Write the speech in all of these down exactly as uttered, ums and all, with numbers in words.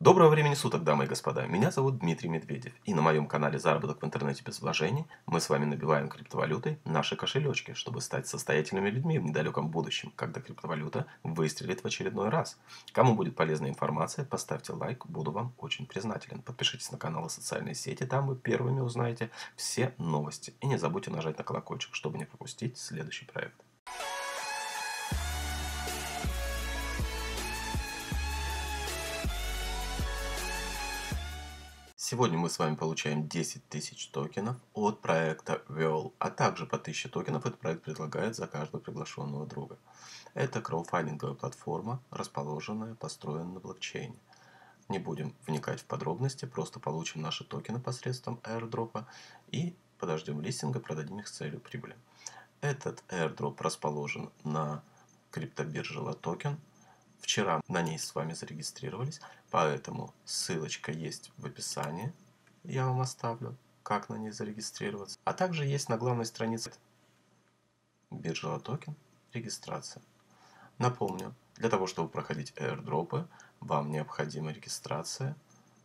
Доброго времени суток, дамы и господа. Меня зовут Дмитрий Медведев. И на моем канале «Заработок в интернете без вложений» мы с вами набиваем криптовалютой наши кошелечки, чтобы стать состоятельными людьми в недалеком будущем, когда криптовалюта выстрелит в очередной раз. Кому будет полезная информация, поставьте лайк, буду вам очень признателен. Подпишитесь на канал и социальные сети, там вы первыми узнаете все новости. И не забудьте нажать на колокольчик, чтобы не пропустить следующий проект. Сегодня мы с вами получаем десять тысяч токенов от проекта Whirl, а также по тысяче токенов этот проект предлагает за каждого приглашенного друга. Это краудфандинговая платформа, расположенная, построена на блокчейне. Не будем вникать в подробности, просто получим наши токены посредством airdrop и подождем листинга, продадим их с целью прибыли. Этот airdrop расположен на криптобирже LATOKEN. Вчера на ней с вами зарегистрировались, поэтому ссылочка есть в описании. Я вам оставлю, как на ней зарегистрироваться. А также есть на главной странице биржи LATOKEN регистрация. Напомню, для того, чтобы проходить airdropы, вам необходима регистрация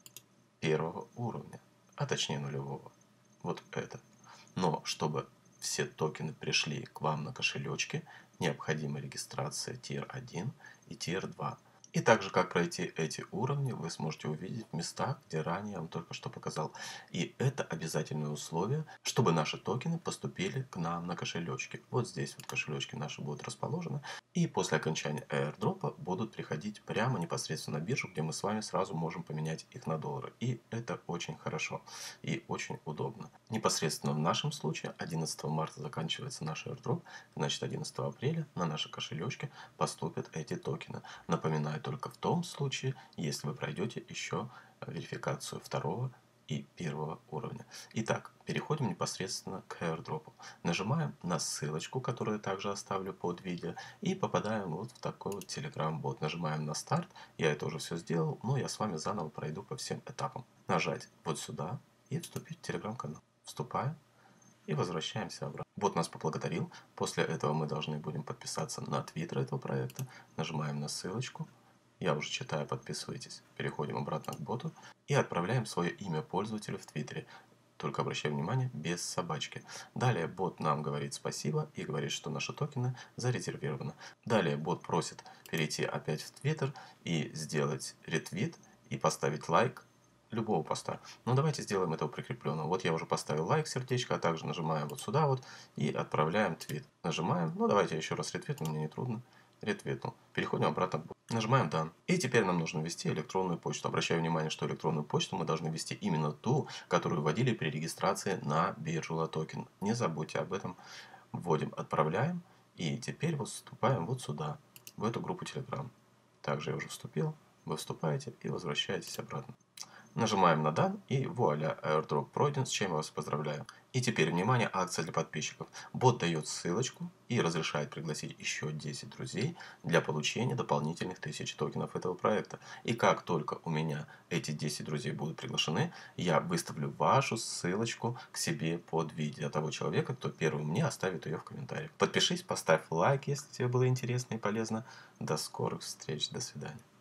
первого уровня, а точнее нулевого. Вот это. Но чтобы все токены пришли к вам на кошелечке, необходима регистрация тир один и тир два. И также, как пройти эти уровни, вы сможете увидеть в местах, где ранее я вам только что показал. И это обязательное условие, чтобы наши токены поступили к нам на кошелечки. Вот здесь вот кошелечки наши будут расположены. И после окончания airdropа будут приходить прямо непосредственно на биржу, где мы с вами сразу можем поменять их на доллары. И это очень хорошо и очень удобно. Непосредственно в нашем случае одиннадцатого марта заканчивается наш airdrop, значит одиннадцатого апреля на наши кошелечки поступят эти токены. Напоминаю, только в том случае, если вы пройдете еще верификацию второго и первого уровня. Итак, переходим непосредственно к airdrop. Нажимаем на ссылочку, которую я также оставлю под видео, и попадаем вот в такой вот Telegram-бот. Нажимаем на старт, я это уже все сделал, но я с вами заново пройду по всем этапам. Нажать вот сюда и вступить в Telegram-канал. Вступаем и возвращаемся обратно. Бот нас поблагодарил. После этого мы должны будем подписаться на твиттер этого проекта. Нажимаем на ссылочку. Я уже читаю, подписывайтесь. Переходим обратно к боту и отправляем свое имя пользователя в Твиттере. Только обращаю внимание, без собачки. Далее бот нам говорит спасибо и говорит, что наши токены зарезервированы. Далее бот просит перейти опять в Твиттер и сделать ретвит и поставить лайк любого поста. Но давайте сделаем этого прикрепленного. Вот я уже поставил лайк, сердечко, а также нажимаем вот сюда вот и отправляем твит. Нажимаем, ну давайте еще раз ретвитну, мне не трудно. Ретвитнул. Переходим обратно. Нажимаем Done. И теперь нам нужно ввести электронную почту. Обращаю внимание, что электронную почту мы должны ввести именно ту, которую вводили при регистрации на биржу LATOKEN. Не забудьте об этом. Вводим, отправляем. И теперь вот вступаем вот сюда, в эту группу Telegram. Также я уже вступил. Вы вступаете и возвращаетесь обратно. Нажимаем на Done и вуаля, airdrop пройден, с чем я вас поздравляю. И теперь, внимание, акция для подписчиков. Бот дает ссылочку и разрешает пригласить еще десять друзей для получения дополнительных тысяч токенов этого проекта. И как только у меня эти десять друзей будут приглашены, я выставлю вашу ссылочку к себе под видео для того человека, кто первым мне оставит ее в комментариях. Подпишись, поставь лайк, если тебе было интересно и полезно. До скорых встреч, до свидания.